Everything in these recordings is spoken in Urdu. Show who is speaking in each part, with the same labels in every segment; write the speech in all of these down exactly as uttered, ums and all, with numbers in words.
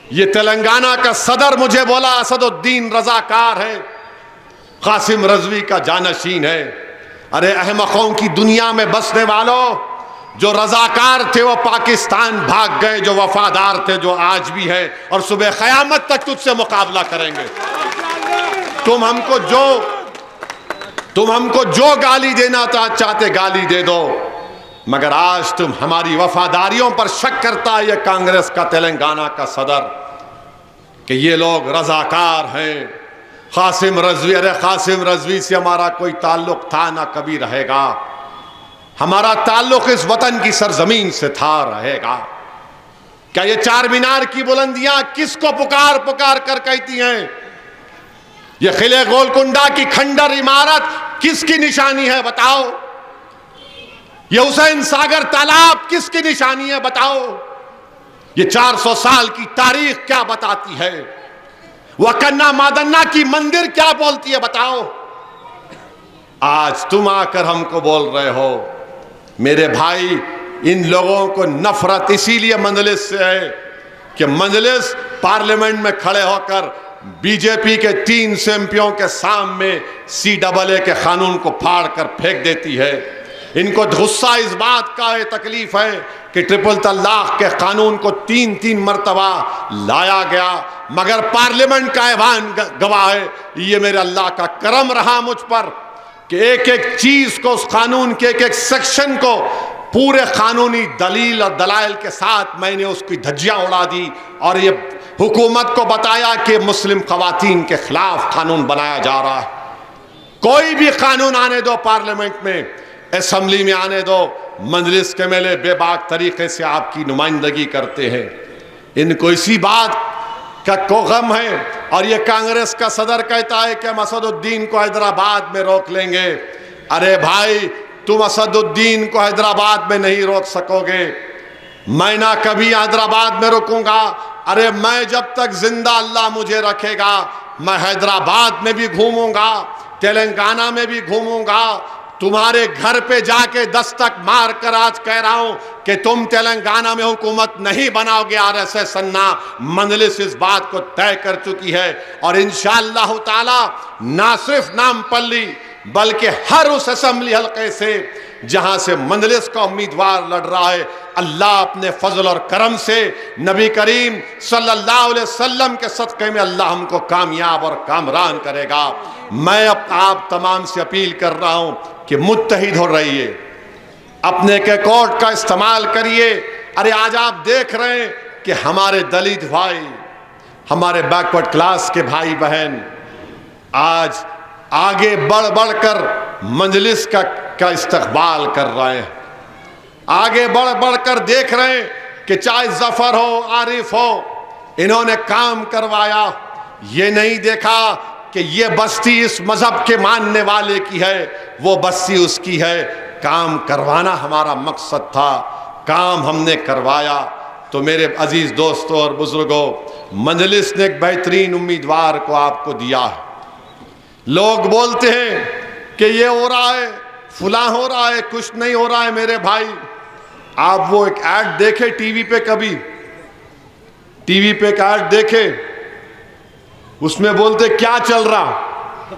Speaker 1: یہ تلنگانہ کا صدر مجھے بولا اسد الدین رضاکار ہے، قاسم رضوی کا جانشین ہے۔ ارے احمقوں کی دنیا میں بسنے والوں، جو رضاکار تھے وہ پاکستان بھاگ گئے، جو وفادار تھے جو آج بھی ہے اور صبح قیامت تک تجھ سے مقابلہ کریں گے۔ تم ہم کو جو تم ہم کو جو گالی دینا چاہتے گالی دے دو، مگر آج تم ہماری وفاداریوں پر شک کرتا ہے یہ کانگریس کا تلنگانہ کا صدر کہ یہ لوگ رضاکار ہیں۔ قاسم رضوی، ارے قاسم رضوی سے ہمارا کوئی تعلق تھا نہ کبھی رہے گا، ہمارا تعلق اس وطن کی سرزمین سے تھا، رہے گا۔ کیا یہ چار مینار کی بلندیاں کس کو پکار پکار کر کہتی ہیں؟ یہ قلعہ گولکنڈہ کی کھنڈر عمارت کس کی نشانی ہے بتاؤ؟ یہ حسین ساگر تالاب کس کی نشانی ہے بتاؤ؟ یہ چار سو سال کی تاریخ کیا بتاتی ہے؟ وکنہ مادنہ کی مندر کیا بولتی ہے بتاؤ؟ آج تم آ کر ہم کو بول رہے ہو۔ میرے بھائی، ان لوگوں کو نفرت اسی لیے مجلس سے ہے کہ مجلس پارلیمنٹ میں کھڑے ہو کر بی جے پی کے تین سو ایم پیوں کے سامنے سی ڈبل اے کے قانون کو پھاڑ کر پھینک دیتی ہے۔ ان کو غصہ اس بات کا ہے، تکلیف ہے کہ ٹرپل طلاق کے قانون کو تین تین مرتبہ لایا گیا، مگر پارلیمنٹ کا ایوان گواہ ہے۔ یہ میرے اللہ کا کرم رہا مجھ پر کہ ایک ایک چیز کو، اس قانون کے ایک ایک سیکشن کو پورے قانونی دلیل اور دلائل کے ساتھ میں نے اس کی دھجیاں اڑا دی اور یہ حکومت کو بتایا کہ مسلم خواتین کے خلاف قانون بنایا جا رہا ہے۔ کوئی بھی قانون آنے دو پارلیمنٹ میں، اسمبلی میں آنے دو، مجلس کے میلے بے باک طریقے سے آپ کی نمائندگی کرتے ہیں۔ ان کو اسی بات کا کو غم ہے، اور یہ کانگریس کا صدر کہتا ہے کہ ہم اسد الدین کو حیدرآباد میں روک لیں گے۔ ارے بھائی، تم اسد الدین کو حیدرآباد میں نہیں روک سکو گے، میں نہ کبھی حیدرآباد میں رکوں گا۔ ارے میں جب تک زندہ اللہ مجھے رکھے گا، میں حیدرآباد میں بھی گھوموں گا، تلنگانہ میں بھی گھوموں گا، تمہارے گھر پہ جا کے دستک مار کر آج کہہ رہا ہوں کہ تم تلنگانہ میں حکومت نہیں بناؤ گے۔ آر ایس ایس سننا مجلس اس بات کو طے کر چکی ہے، اور انشاءاللہ تعالی نہ صرف نام پلی بلکہ ہر اس اسمبلی حلقے سے جہاں سے مجلس کا امیدوار لڑ رہا ہے، اللہ اپنے فضل اور کرم سے، نبی کریم صلی اللہ علیہ وسلم کے صدقے میں اللہ ہم کو کامیاب اور کامران کرے گا۔ میں آپ تمام سے اپیل کر رہا ہوں کہ متحد ہو رہیے، اپنے کے کوٹ کا استعمال کریے۔ ارے آج آپ دیکھ رہے ہیں کہ ہمارے دلت بھائی، ہمارے بیکورڈ کلاس کے بھائی بہن آج آگے بڑھ بڑھ کر مجلس کا کا استقبال کر رہے ہیں، آگے بڑھ بڑھ کر دیکھ رہے ہیں کہ چاہے ظفر ہو، عارف ہو، انہوں نے کام کروایا۔ یہ نہیں دیکھا کہ یہ بستی اس مذہب کے ماننے والے کی ہے، وہ بستی اس کی ہے۔ کام کروانا ہمارا مقصد تھا، کام ہم نے کروایا۔ تو میرے عزیز دوستوں اور بزرگوں، مجلس نے ایک بہترین امیدوار کو آپ کو دیا ہے۔ لوگ بولتے ہیں کہ یہ ہو رہا ہے، فلاں ہو رہا ہے، کچھ نہیں ہو رہا ہے۔ میرے بھائی، آپ وہ ایک ایڈ دیکھے ٹی وی پہ، کبھی ٹی وی پہ ایک ایڈ دیکھے، اس میں بولتے کیا چل رہا،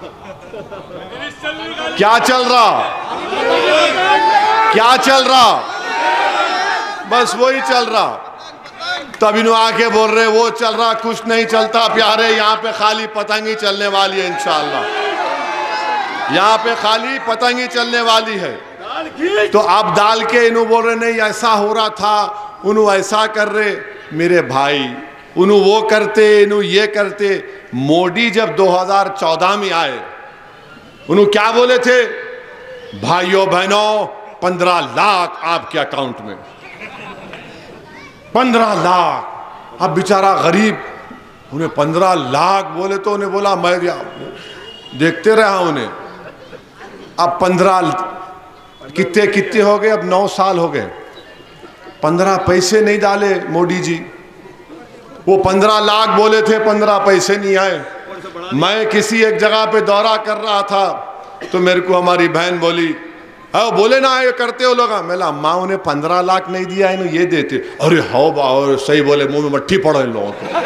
Speaker 1: کیا چل رہا، کیا چل رہا، بس وہی چل رہا۔ تب انہوں آ کے بول رہے وہ چل رہا، کچھ نہیں چلتا پیارے، یہاں پہ خالی پتنگی چلنے والی ہے انشاءاللہ، یہاں پہ خالی پتنگی چلنے والی ہے۔ تو آپ ڈال کے انہوں بول رہے نہیں ایسا ہو رہا تھا، انہوں ایسا کر رہے۔ میرے بھائی، انہوں وہ کرتے، انہوں یہ کرتے۔ موڈی جب دو ہزار چودہ میں آئے، انہوں کیا بولے تھے؟ بھائیوں بہنوں، پندرہ لاکھ آپ کے اکاؤنٹ میں، پندرہ لاکھ۔ اب بیچارہ غریب، انہیں پندرہ لاکھ بولے تو انہیں بولا میں دیکھتے رہا انہیں۔ اب پندرہ کتنے کتنے ہو گئے؟ اب نو سال ہو گئے، پندرہ پیسے نہیں ڈالے موڈی جی۔ وہ پندرہ لاکھ بولے تھے، پندرہ پیسے نہیں آئے۔ میں کسی ایک جگہ پہ دورہ کر رہا تھا تو میرے کو ہماری بہن بولی او بولے نا یہ کرتے ہو لوگ. میں لا ماں انہیں پندرہ لاکھ نہیں دیا انہوں یہ دیتے. ارے ہاؤ با صحیح بولے, منہ میں مٹھی پڑو ان لوگوں کو.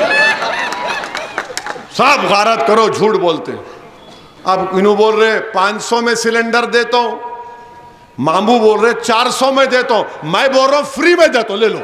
Speaker 1: سب غارت کرو, جھوٹ بولتے. اب انہوں بول رہے پانچ سو میں سلنڈر دیتا ہوں, مامو بول رہے چار سو میں دیتا ہوں, میں بول رہا ہوں فری میں دیتا ہوں, لے لو.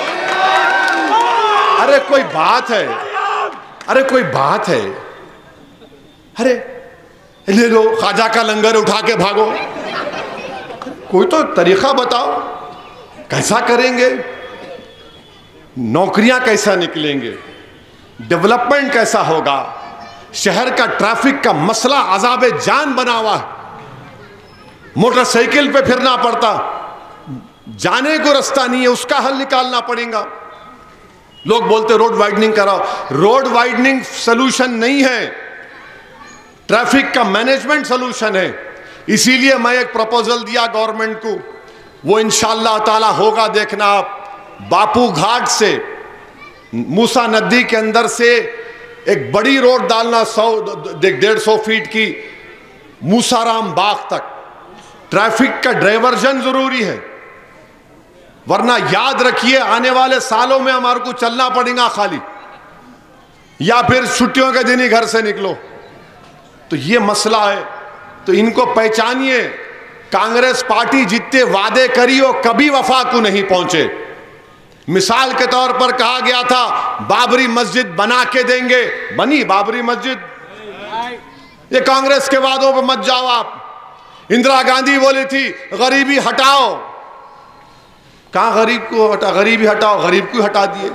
Speaker 1: ارے کوئی بات ہے, ارے کوئی بات ہے, ارے لے لو. خواجہ کا لنگر اٹھا کے بھاگو. کوئی تو طریقہ بتاؤ, کیسا کریں گے؟ نوکریاں کیسا نکلیں گے؟ ڈیولپمنٹ کیسا ہوگا؟ شہر کا ٹریفک کا مسئلہ عذاب جان بنا ہوا ہے. موٹر سائیکل پہ پھرنا پڑتا, جانے کو رستہ نہیں ہے, اس کا حل نکالنا پڑے گا. لوگ بولتے روڈ وائڈننگ کراؤ. روڈ وائڈننگ سلوشن نہیں ہے, ٹریفک کا مینجمنٹ سلوشن ہے. اسی لیے میں ایک پروپوزل دیا گورنمنٹ کو, وہ انشاءاللہ تعالی ہوگا, دیکھنا آپ. باپو گھاٹ سے موسیٰ ندی کے اندر سے ایک بڑی روڈ ڈالنا, سو ڈیڑھ سو فیٹ کی, موسیٰ رام باغ تک. ٹریفک کا ڈائیورژن ضروری ہے, ورنہ یاد رکھیے آنے والے سالوں میں ہمارے کو چلنا پڑے گا خالی, یا پھر چھٹیوں کے دن ہی گھر سے نکلو. تو یہ مسئلہ ہے, تو ان کو پہچانیے. کانگریس پارٹی جتنے وعدے کری ہو کبھی وفا کو نہیں پہنچے. مثال کے طور پر کہا گیا تھا بابری مسجد بنا کے دیں گے, بنی بابری مسجد؟ یہ کانگریس کے وعدوں پہ مت جاؤ آپ. اندرا گاندھی بولی تھی غریبی ہٹاؤ, کہاں غریب کو ہٹا, غریبی ہٹاؤ, غریب کو ہٹا دیے.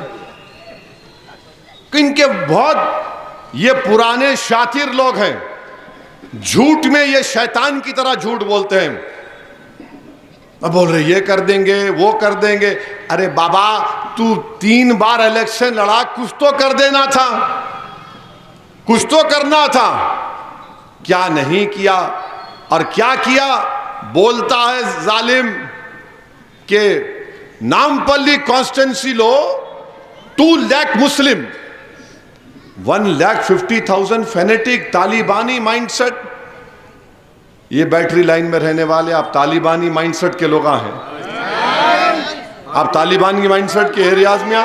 Speaker 1: ان کے بہت یہ پرانے شاطر لوگ ہیں, جھوٹ میں یہ شیطان کی طرح جھوٹ بولتے ہیں. اب بول رہے یہ کر دیں گے, وہ کر دیں گے. ارے بابا تو تین بار الیکشن لڑا, کچھ تو کر دینا تھا, کچھ تو کرنا تھا. کیا نہیں کیا, اور کیا کیا؟ بولتا ہے ظالم کہ نامپلی کانسٹینسی لو ٹو لاکھ مسلم, one lakh fifty thousand fanatic طالبانی مائنڈ سیٹ. یہ بیٹری لائن میں رہنے والے آپ طالبانی مائنڈ سیٹ کے لوگ ہیں. آپ طالبانی مائنڈ سیٹ کے ایریاز میں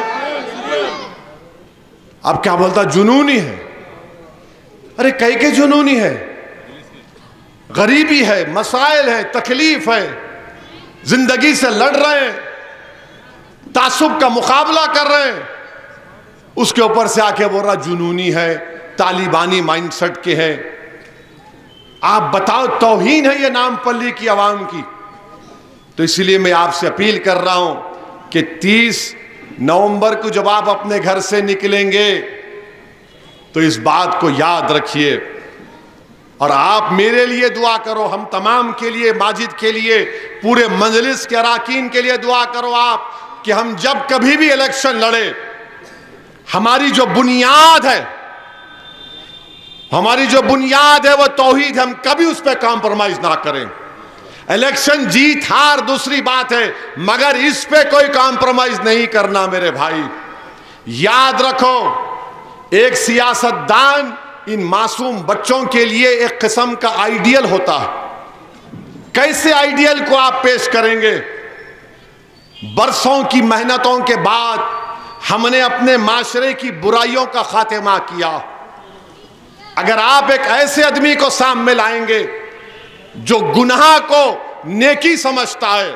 Speaker 1: آپ کیا بولتا, جنونی ہے. ارے کئی کے جنونی ہے؟ غریبی ہے, مسائل ہے, تکلیف ہے, زندگی سے لڑ رہے ہیں, تعصب کا مقابلہ کر رہے ہیں, اس کے اوپر سے آ کے بول رہا جنونی ہے, طالبانی مائنڈ سیٹ کے ہیں. آپ بتاؤ توہین ہے یہ نام پلی کی عوام کی. تو اس لیے میں آپ سے اپیل کر رہا ہوں کہ تیس نومبر کو جب آپ اپنے گھر سے نکلیں گے تو اس بات کو یاد رکھیے, اور آپ میرے لیے دعا کرو, ہم تمام کے لیے, ماجد کے لیے, پورے مجلس کے اراکین کے لیے دعا کرو آپ کہ ہم جب کبھی بھی الیکشن لڑے, ہماری جو بنیاد ہے, ہماری جو بنیاد ہے وہ توحید, ہم کبھی اس پہ کمپرومائز نہ کریں. الیکشن جیت ہار دوسری بات ہے, مگر اس پہ کوئی کمپرومائز نہیں کرنا میرے بھائی. یاد رکھو, ایک سیاست دان ان معصوم بچوں کے لیے ایک قسم کا آئیڈیل ہوتا ہے. کیسے آئیڈیل کو آپ پیش کریں گے؟ برسوں کی محنتوں کے بعد ہم نے اپنے معاشرے کی برائیوں کا خاتمہ کیا. اگر آپ ایک ایسے آدمی کو سامنے لائیں گے جو گناہ کو نیکی سمجھتا ہے,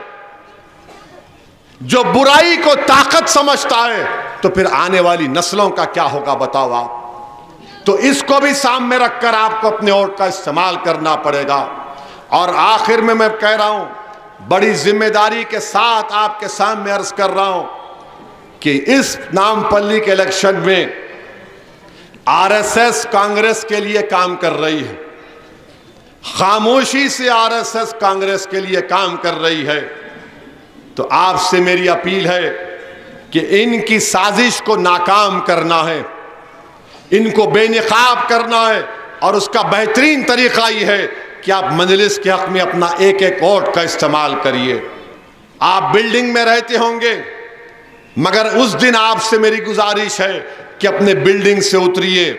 Speaker 1: جو برائی کو طاقت سمجھتا ہے, تو پھر آنے والی نسلوں کا کیا ہوگا بتاؤ آپ. تو اس کو بھی سامنے رکھ کر آپ کو اپنے ووٹ کا استعمال کرنا پڑے گا. اور آخر میں میں کہہ رہا ہوں, بڑی ذمہ داری کے ساتھ آپ کے سامنے عرض کر رہا ہوں کہ اس نام پلی کے الیکشن میں آر ایس ایس کانگریس کے لیے کام کر رہی ہے, خاموشی سے آر ایس ایس کانگریس کے لیے کام کر رہی ہے. تو آپ سے میری اپیل ہے کہ ان کی سازش کو ناکام کرنا ہے, ان کو بے نقاب کرنا ہے, اور اس کا بہترین طریقہ یہ ہے کہ آپ مجلس کے حق میں اپنا ایک ایک ووٹ کا استعمال کریے. آپ بلڈنگ میں رہتے ہوں گے, مگر اس دن آپ سے میری گزارش ہے کہ اپنے بلڈنگ سے اتریے,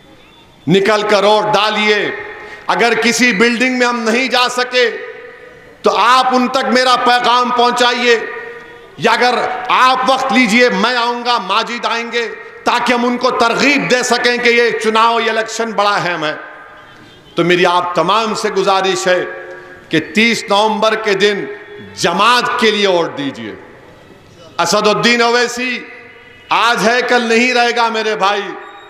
Speaker 1: نکل کر ووٹ ڈالیے. اگر کسی بلڈنگ میں ہم نہیں جا سکے تو آپ ان تک میرا پیغام پہنچائیے، یا اگر آپ وقت لیجئے میں آؤں گا، ماجد آئیں گے، تاکہ ہم ان کو ترغیب دے سکیں کہ یہ چناؤ، یہ الیکشن بڑا اہم ہے۔ تو میری آپ تمام سے گزارش ہے کہ تیس نومبر کے دن جماعت کے لیے ووٹ دیجئے۔ اسد الدین اویسی آج ہے کل نہیں رہے گا میرے بھائی،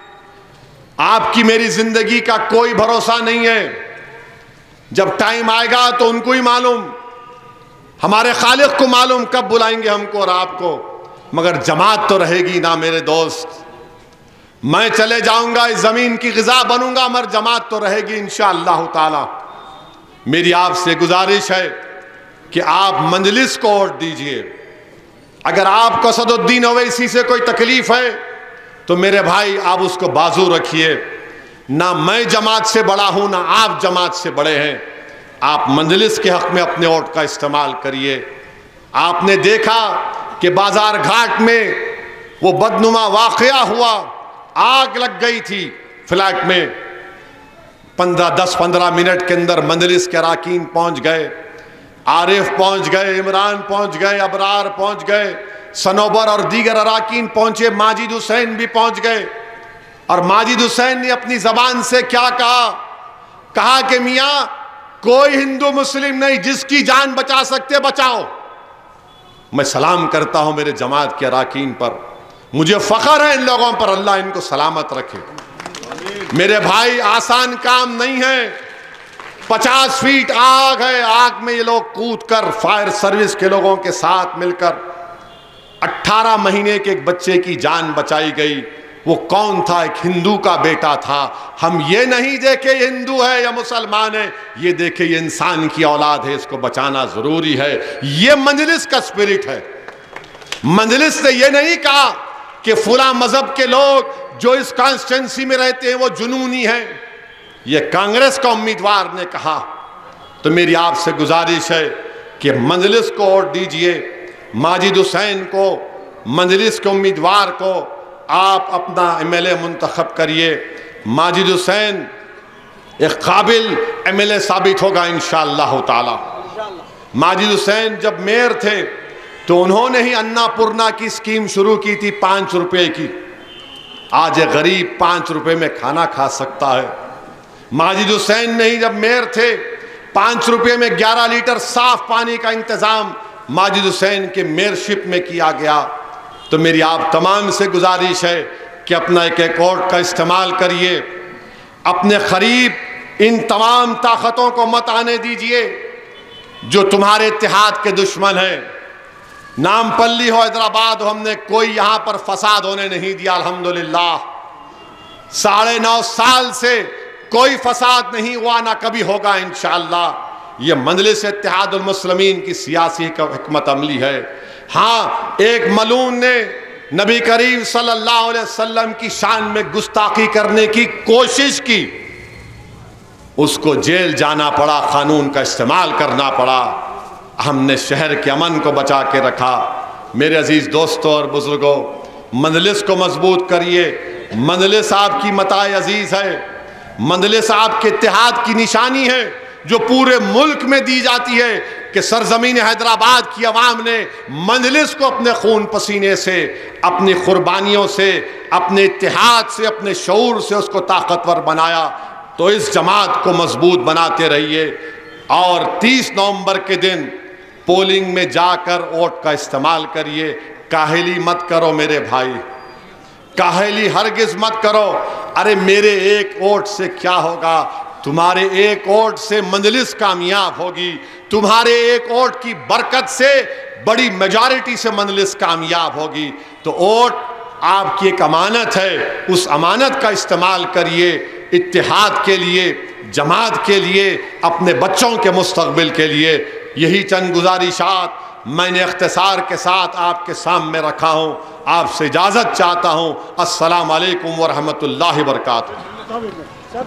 Speaker 1: آپ کی میری زندگی کا کوئی بھروسہ نہیں ہے، جب ٹائم آئے گا تو ان کو ہی معلوم، ہمارے خالق کو معلوم کب بلائیں گے ہم کو اور آپ کو، مگر جماعت تو رہے گی نا میرے دوست۔ میں چلے جاؤں گا، اس زمین کی غذا بنوں گا، مگر جماعت تو رہے گی انشاءاللہ تعالی۔ میری آپ سے گزارش ہے کہ آپ مجلس کو ووٹ دیجئے۔ اگر آپ کو اسد الدین اویسی سے کوئی تکلیف ہے تو میرے بھائی آپ اس کو بازو رکھیے، نہ میں جماعت سے بڑا ہوں نہ آپ جماعت سے بڑے ہیں، آپ مجلس کے حق میں اپنے ووٹ کا استعمال کریے۔ آپ نے دیکھا کہ بازار گھاٹ میں وہ بدنما واقعہ ہوا، آگ لگ گئی تھی فلیٹ میں، پندرہ دس پندرہ منٹ کے اندر مجلس کے اراکین پہنچ گئے، عارف پہنچ گئے، عمران پہنچ گئے، ابرار پہنچ گئے، سنوبر اور دیگر اراکین پہنچے، ماجد حسین بھی پہنچ گئے۔ اور ماجد حسین نے اپنی زبان سے کیا کہا؟ کہا کہ میاں کوئی ہندو مسلم نہیں، جس کی جان بچا سکتے بچاؤ۔ میں سلام کرتا ہوں میرے جماعت کے اراکین پر، مجھے فخر ہے ان لوگوں پر، اللہ ان کو سلامت رکھے۔ میرے بھائی آسان کام نہیں ہے، پچاس فیٹ آگ ہے، آگ میں یہ لوگ کود کر فائر سروس کے لوگوں کے ساتھ مل کر اٹھارہ مہینے کے ایک بچے کی جان بچائی گئی۔ وہ کون تھا؟ ایک ہندو کا بیٹا تھا۔ ہم یہ نہیں دیکھے یہ ہندو ہے یا مسلمان ہے، یہ دیکھے یہ انسان کی اولاد ہے، اس کو بچانا ضروری ہے۔ یہ مجلس کا اسپرٹ ہے۔ مجلس نے یہ نہیں کہا کہ فلاں مذہب کے لوگ جو اس کانسٹیٹنسی میں رہتے ہیں وہ جنونی ہیں، یہ کانگریس کا امیدوار نے کہا۔ تو میری آپ سے گزارش ہے کہ مجلس کو ووٹ دیجئے، ماجد حسین کو، مجلس کے امیدوار کو آپ اپنا ایم ایل اے منتخب کریے۔ ماجد حسین ایک قابل ایم ایل اے ثابت ہوگا انشاءاللہ تعالی۔ ماجد حسین جب میئر تھے تو انہوں نے ہی انا پورنا کی اسکیم شروع کی تھی، پانچ روپے کی۔ آج ایک غریب پانچ روپے میں کھانا کھا سکتا ہے۔ ماجد حسین نے ہی جب میئر تھے پانچ روپے میں گیارہ لیٹر صاف پانی کا انتظام ماجد حسین کے میئرشپ میں کیا گیا۔ تو میری آپ تمام سے گزارش ہے کہ اپنا ایک ایک ووٹ کا استعمال کریے، اپنے قریب ان تمام طاقتوں کو مت آنے دیجئے جو تمہارے اتحاد کے دشمن ہیں۔ نام پلی ہو، حیدرآباد ہو، ہم نے کوئی یہاں پر فساد ہونے نہیں دیا الحمدللہ۔ ساڑھے نو سال سے کوئی فساد نہیں ہوا، نہ کبھی ہوگا انشاءاللہ۔ یہ مجلس اتحاد المسلمین کی سیاسی حکمت عملی ہے۔ ہاں ایک ملعون نے نبی کریم صلی اللہ علیہ وسلم کی شان میں گستاخی کرنے کی کوشش کی، اس کو جیل جانا پڑا، قانون کا استعمال کرنا پڑا۔ ہم نے شہر کے امن کو بچا کے رکھا۔ میرے عزیز دوستوں اور بزرگوں، مجلس کو مضبوط کریے۔ مجلس آپ کی متاع عزیز ہے، مجلس آپ کے اتحاد کی نشانی ہے جو پورے ملک میں دی جاتی ہے کہ سرزمین حیدرآباد کی عوام نے مجلس کو اپنے خون پسینے سے، اپنی قربانیوں سے، اپنے اتحاد سے، اپنے شعور سے اس کو طاقتور بنایا۔ تو اس جماعت کو مضبوط بناتے رہیے، اور تیس نومبر کے دن پولنگ میں جا کر ووٹ کا استعمال کریے۔ کاہلی مت کرو میرے بھائی، کاہلی ہرگز مت کرو۔ ارے میرے ایک ووٹ سے کیا ہوگا؟ تمہارے ایک ووٹ سے مجلس کامیاب ہوگی، تمہارے ایک ووٹ کی برکت سے بڑی میجارٹی سے مجلس کامیاب ہوگی۔ تو ووٹ آپ کی ایک امانت ہے، اس امانت کا استعمال کریے، اتحاد کے لیے، جماعت کے لیے، اپنے بچوں کے مستقبل کے لیے۔ یہی چند گزارشات میں نے اختصار کے ساتھ آپ کے سامنے رکھا ہوں۔ آپ سے اجازت چاہتا ہوں۔ السلام علیکم ورحمۃ اللہ وبرکاتہ۔